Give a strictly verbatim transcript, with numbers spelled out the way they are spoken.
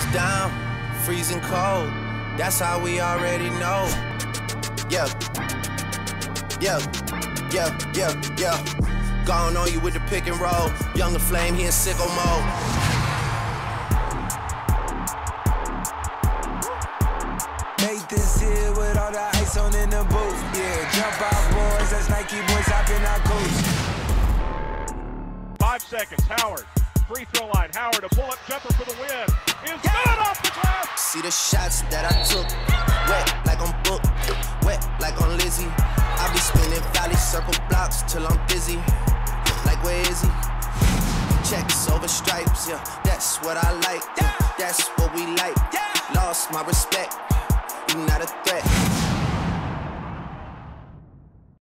Touchdown, freezing cold. That's how we already know. Yeah, yeah, yeah, yeah, yeah. Gone on you with the pick and roll. Younger Flame, he in sicko mode. Make this here with all the ice on in the booth. Yeah, jump out, boys. That's Nike boys hopping our coast. Five seconds. Howard, free throw line. Howard, a pull-up jumper for the win. Is good off the glass. See the shots that I took. Wet like I'm booked. Wet like I'm Lizzie. I be spinning valley circle blocks till I'm dizzy. Like where is he? Checks over stripes. Yeah, that's what I like. Yeah, that's what we like. Lost my respect. You not a threat.